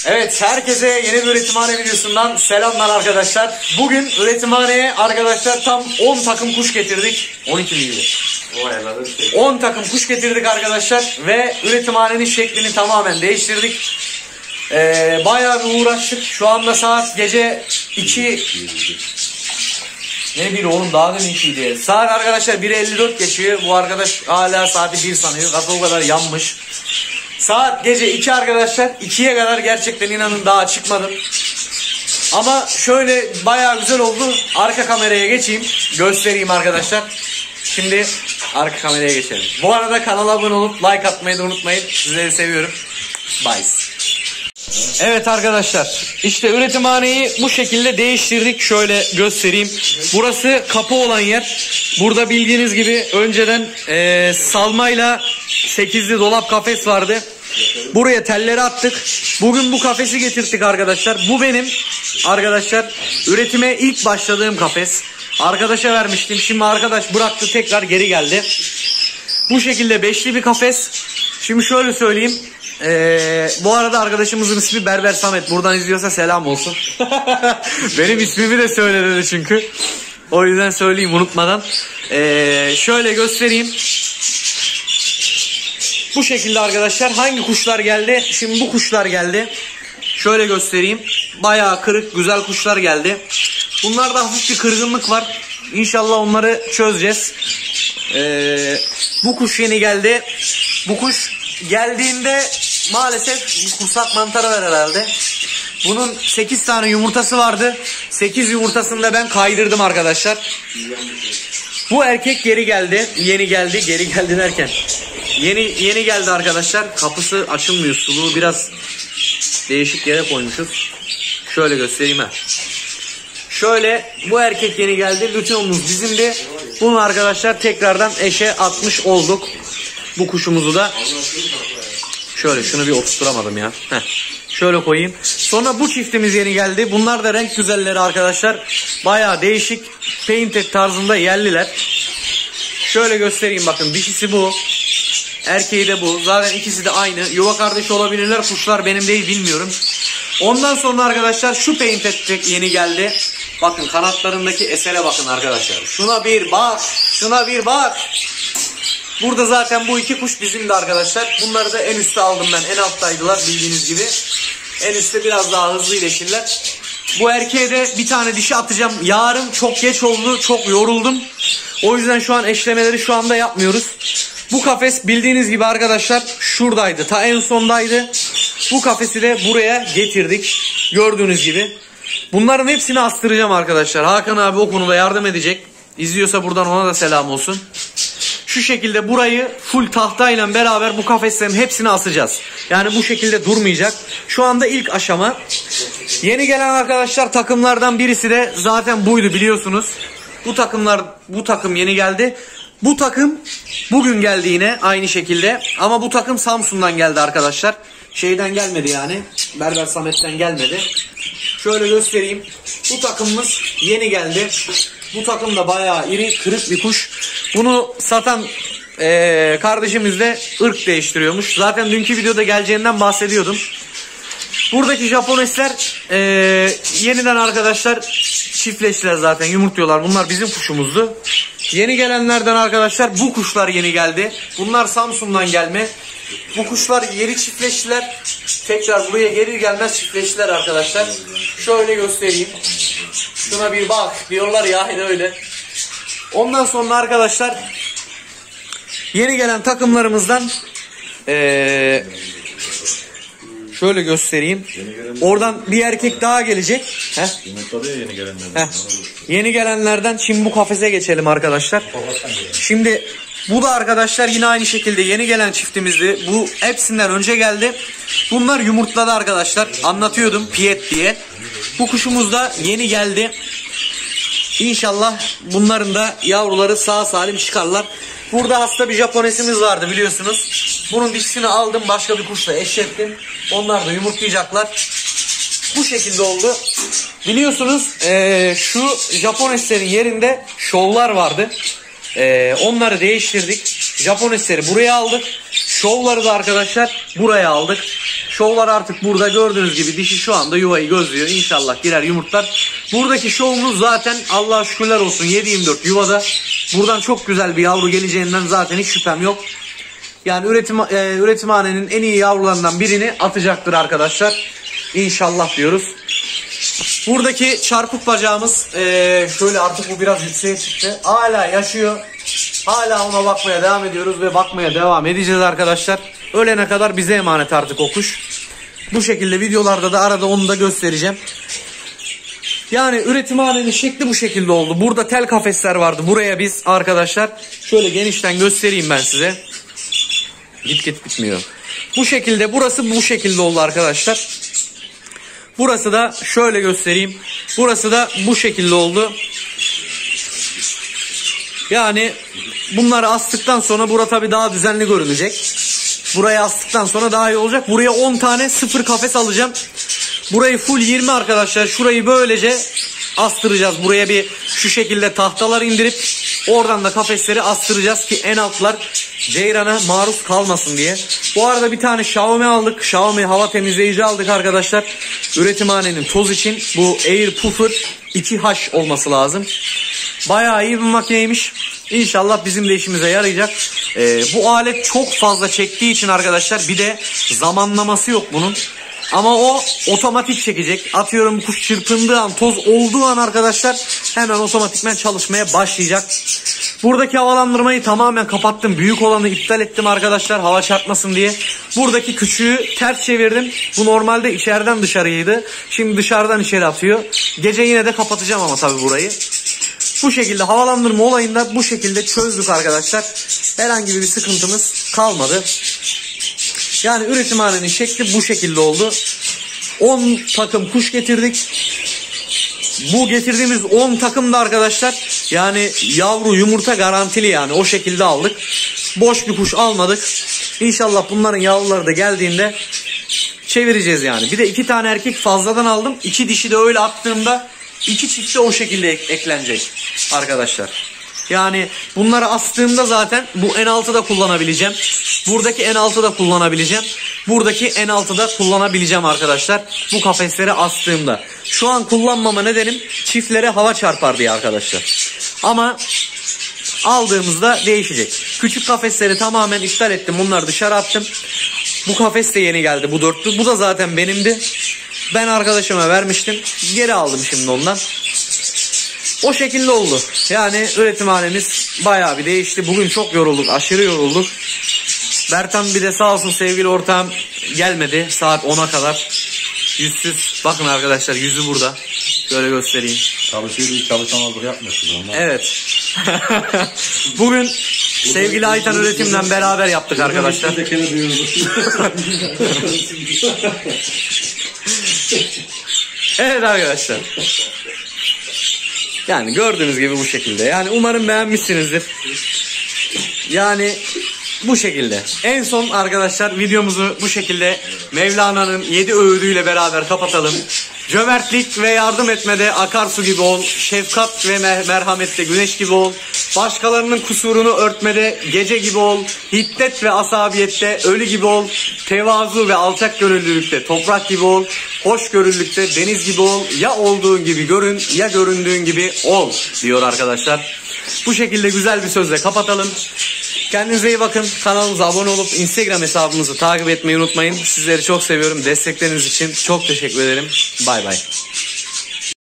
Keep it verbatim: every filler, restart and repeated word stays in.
Evet, herkese yeni bir üretimhane videosundan selamlar arkadaşlar. Bugün üretimhaneye arkadaşlar tam on takım kuş getirdik. on iki miydi? on takım kuş getirdik arkadaşlar ve üretimhanenin şeklini tamamen değiştirdik. Ee, bayağı bir uğraştık. Şu anda saat gece iki. Ne bir oğlum, daha demin ikiydi. Saat arkadaşlar bir elli dört geçiyor. Bu arkadaş hala saati bir sanıyor. Kafa o kadar yanmış. Saat gece iki arkadaşlar. ikiye kadar gerçekten inanın daha çıkmadım. Ama şöyle bayağı güzel oldu. Arka kameraya geçeyim. Göstereyim arkadaşlar. Şimdi arka kameraya geçelim. Bu arada kanala abone olup like atmayı da unutmayın. Sizleri seviyorum. Bye. Evet arkadaşlar, işte üretimhaneyi bu şekilde değiştirdik. Şöyle göstereyim. Burası kapı olan yer. Burada bildiğiniz gibi önceden e, salmayla sekizli dolap kafes vardı. Buraya telleri attık. Bugün bu kafesi getirdik arkadaşlar. Bu benim arkadaşlar üretime ilk başladığım kafes. Arkadaşa vermiştim. Şimdi arkadaş bıraktı, tekrar geri geldi. Bu şekilde beşli bir kafes. Şimdi şöyle söyleyeyim. Ee, bu arada arkadaşımızın ismi Berber Samet. Buradan izliyorsa selam olsun. Benim ismimi de söyledi çünkü. O yüzden söyleyeyim unutmadan. Ee, şöyle göstereyim. Bu şekilde arkadaşlar. Hangi kuşlar geldi? Şimdi bu kuşlar geldi. Şöyle göstereyim. Bayağı kırık, güzel kuşlar geldi. Bunlarda hafif bir kırgınlık var. İnşallah onları çözeceğiz. Ee, bu kuş yeni geldi. Bu kuş geldiğinde maalesef kursak mantarı var herhalde. Bunun sekiz tane yumurtası vardı. sekiz yumurtasını da ben kaydırdım arkadaşlar. Bu erkek geri geldi. Yeni geldi. Geri geldi derken. Yeni yeni geldi arkadaşlar. Kapısı açılmıyor. Suluğu biraz değişik yere koymuşuz. Şöyle göstereyim ha. Şöyle bu erkek yeni geldi. Lütfumuz bizimdi. Bunu arkadaşlar tekrardan eşe atmış olduk. Bu kuşumuzu da. Şöyle şunu bir oturtturamadım ya. Heh. Şöyle koyayım. Sonra bu çiftimiz yeni geldi. Bunlar da renk güzelleri arkadaşlar. Bayağı değişik painted tarzında yerliler. Şöyle göstereyim, bakın dişisi bu. Erkeği de bu. Zaten ikisi de aynı. Yuva kardeşi olabilirler. Kuşlar benim değil, bilmiyorum. Ondan sonra arkadaşlar şu painted yeni geldi. Bakın kanatlarındaki esere bakın arkadaşlar. Şuna bir bak. Şuna bir bak. Burada zaten bu iki kuş bizimdi arkadaşlar. Bunları da en üstte aldım ben. En alttaydılar bildiğiniz gibi. En üstte biraz daha hızlı iyileşirler. Bu erkeğe de bir tane dişi atacağım. Yarın çok geç oldu. Çok yoruldum. O yüzden şu an eşlemeleri şu anda yapmıyoruz. Bu kafes bildiğiniz gibi arkadaşlar şuradaydı. Ta en sondaydı. Bu kafesi de buraya getirdik. Gördüğünüz gibi. Bunların hepsini astıracağım arkadaşlar. Hakan abi o konuda yardım edecek. İzliyorsa buradan ona da selam olsun. Şu şekilde burayı full tahtayla beraber bu kafeslerin hepsini asacağız. Yani bu şekilde durmayacak. Şu anda ilk aşama. Yeni gelen arkadaşlar takımlardan birisi de zaten buydu, biliyorsunuz. Bu takımlar, bu takım yeni geldi. Bu takım bugün geldi yine aynı şekilde. Ama bu takım Samsun'dan geldi arkadaşlar. Şeyden gelmedi yani. Berber Samet'ten gelmedi. Şöyle göstereyim. Bu takımımız yeni geldi. Bu takım da bayağı iri, kırık bir kuş. Bunu satan ee, kardeşimiz de ırk değiştiriyormuş. Zaten dünkü videoda geleceğinden bahsediyordum. Buradaki Japonesler ee, yeniden arkadaşlar çiftleştiler zaten, yumurtluyorlar. Bunlar bizim kuşumuzdu. Yeni gelenlerden arkadaşlar bu kuşlar yeni geldi. Bunlar Samsun'dan gelme. Bu kuşlar yeri çiftleştiler. Tekrar buraya gelir gelmez çiftleştiler arkadaşlar. Şöyle göstereyim. Şuna bir bak diyorlar ya, yine öyle. Ondan sonra arkadaşlar yeni gelen takımlarımızdan ee, şöyle göstereyim. Oradan bir erkek daha gelecek. Heh. Yeni gelenlerden. Heh. Yeni gelenlerden şimdi bu kafese geçelim arkadaşlar. Şimdi bu da arkadaşlar yine aynı şekilde yeni gelen çiftimizdi. Bu hepsinden önce geldi. Bunlar yumurtladı arkadaşlar. Anlatıyordum piyet diye. Bu kuşumuz da yeni geldi. İnşallah bunların da yavruları sağ salim çıkarlar. Burada hasta bir Japonesimiz vardı biliyorsunuz. Bunun dişisini aldım, başka bir kuşla eşlettim. Onlar da yumurtlayacaklar. Bu şekilde oldu. Biliyorsunuz ee, şu Japoneslerin yerinde şovlar vardı. Ee, onları değiştirdik. Japonesleri buraya aldık. Şovları da arkadaşlar buraya aldık. Şovlar artık burada gördüğünüz gibi dişi şu anda yuvayı gözlüyor. İnşallah girer yumurtlar. Buradaki şovumuz zaten Allah'a şükürler olsun yedi yirmi dört yuvada. Buradan çok güzel bir yavru geleceğinden zaten hiç şüphem yok. Yani üretim e, üretimhanenin en iyi yavrularından birini atacaktır arkadaşlar. İnşallah diyoruz. Buradaki çarpık bacağımız e, şöyle artık bu biraz yükseğe çıktı. Hala yaşıyor. Hala ona bakmaya devam ediyoruz ve bakmaya devam edeceğiz arkadaşlar. Ölene kadar bize emanet artık o kuş. Bu şekilde videolarda da arada onu da göstereceğim. Yani üretimhanenin şekli bu şekilde oldu. Burada tel kafesler vardı. Buraya biz arkadaşlar şöyle genişten göstereyim ben size. Git git bitmiyor. Bu şekilde, burası bu şekilde oldu arkadaşlar. Burası da şöyle göstereyim. Burası da bu şekilde oldu. Yani bunları astıktan sonra bura tabii daha düzenli görünecek. Burayı astıktan sonra daha iyi olacak. Buraya on tane sıfır kafes alacağım. Burayı full yirmi arkadaşlar. Şurayı böylece astıracağız. Buraya bir şu şekilde tahtalar indirip oradan da kafesleri astıracağız ki en altlar ceyrana maruz kalmasın diye. Bu arada bir tane Xiaomi aldık. Xiaomi hava temizleyici aldık arkadaşlar. Üretimhanenin toz için bu Air Puffer iki H olması lazım. Bayağı iyi bir makineymiş. İnşallah bizim de işimize yarayacak. Ee, bu alet çok fazla çektiği için arkadaşlar bir de zamanlaması yok bunun. Ama o otomatik çekecek. Atıyorum kuş çırpındığı an, toz olduğu an arkadaşlar hemen otomatikmen çalışmaya başlayacak. Buradaki havalandırmayı tamamen kapattım. Büyük olanı iptal ettim arkadaşlar hava çarpmasın diye. Buradaki küçüğü ters çevirdim. Bu normalde içeriden dışarıydı. Şimdi dışarıdan içeri atıyor. Gece yine de kapatacağım ama tabii burayı. Bu şekilde havalandırma olayında bu şekilde çözdük arkadaşlar. Herhangi bir sıkıntımız kalmadı. Yani üretimhanenin şekli bu şekilde oldu. on takım kuş getirdik. Bu getirdiğimiz on takım da arkadaşlar yani yavru yumurta garantili, yani o şekilde aldık. Boş bir kuş almadık. İnşallah bunların yavruları da geldiğinde çevireceğiz yani. Bir de iki tane erkek fazladan aldım. İki dişi de öyle attığımda iki çift de o şekilde ek eklenecek arkadaşlar. Yani bunları astığımda zaten bu en altı da kullanabileceğim. Buradaki en altı da kullanabileceğim. Buradaki en altı da kullanabileceğim arkadaşlar. Bu kafesleri astığımda. Şu an kullanmama nedenim çiftlere hava çarpar diye arkadaşlar. Ama aldığımızda değişecek. Küçük kafesleri tamamen iptal ettim. Bunları dışarı attım. Bu kafes de yeni geldi, bu dörtlü. Bu da zaten benimdi. Ben arkadaşıma vermiştim. Geri aldım şimdi ondan. O şekilde oldu. Yani üretimhanemiz bayağı bir değişti. Bugün çok yorulduk. Aşırı yorulduk. Bertan bir de sağ olsun sevgili ortağım gelmedi. Saat ona kadar. Yüzsüz. Bakın arkadaşlar yüzü burada. Böyle göstereyim. Çalışıyor, çalışamazlık yapmıyorsunuz onlar. Evet. Bugün sevgili Aytan Üretim'le beraber yaptık arkadaşlar. Evet arkadaşlar. Yani gördüğünüz gibi bu şekilde. Yani umarım beğenmişsinizdir. Yani bu şekilde. En son arkadaşlar videomuzu bu şekilde Mevlana'nın yedi öğüdüyle beraber kapatalım. Cömertlik ve yardım etmede akarsu gibi ol. Şefkat ve merhamette güneş gibi ol. Başkalarının kusurunu örtmede gece gibi ol. Hiddet ve asabiyette ölü gibi ol. Tevazu ve alçak gönüllülükte toprak gibi ol. Hoşgörülükte deniz gibi ol. Ya olduğun gibi görün ya göründüğün gibi ol diyor arkadaşlar. Bu şekilde güzel bir sözle kapatalım. Kendinize iyi bakın. Kanalımıza abone olup Instagram hesabımızı takip etmeyi unutmayın. Sizleri çok seviyorum. Destekleriniz için çok teşekkür ederim. Bay bay.